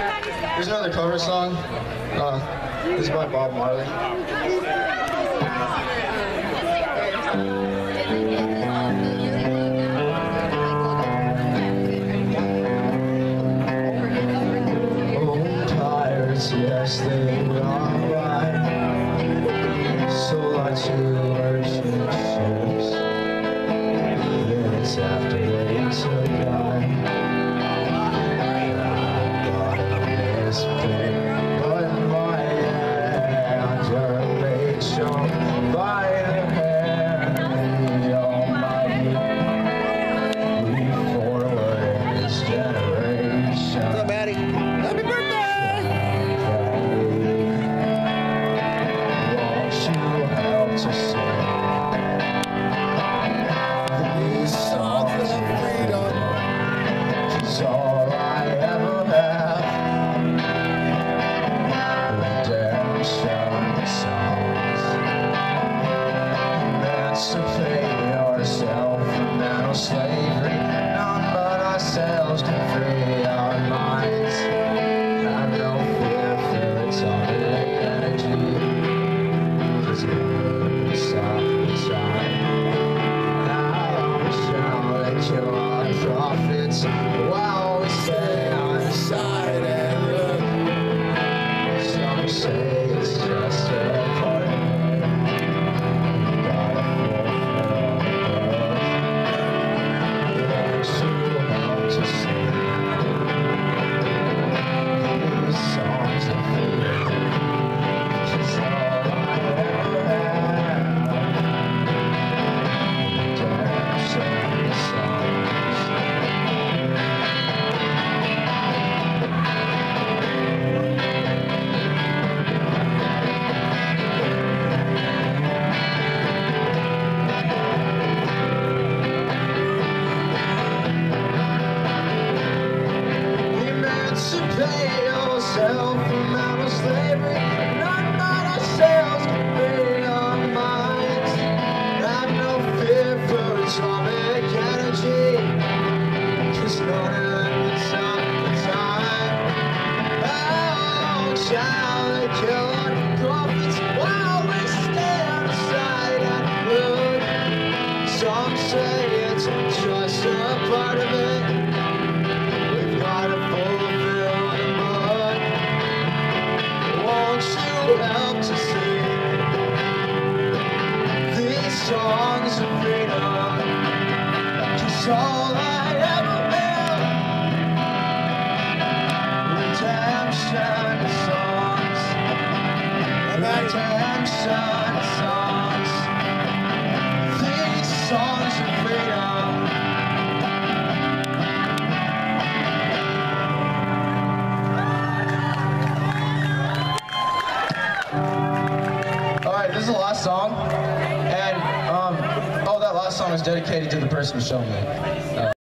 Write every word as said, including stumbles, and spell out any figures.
Here's another cover song. Uh, this is by Bob Marley. Old tires, yes, they were alright. So like two merchant ships. Minutes after they took on. To pay yourself from mental slavery, none but ourselves can free our minds. Have no fear for atomic energy, 'cause we stop the time. How shall they kill our prophets while we stay on the side and look? Some say it's just a part of it. Pay yourself from mental slavery, none but ourselves can free our minds. Have no fear for atomic energy, 'cause none of it's up the time. How shall they kill our prophets while we stay on the side and look? Some say it's just a part of it. We've got to fulfill. Help to sing these songs of freedom, 'cause all I ever will, redemption songs, redemption songs, these songs of freedom. Alright, this is the last song, and um, oh, that last song is dedicated to the person who showed me. Uh,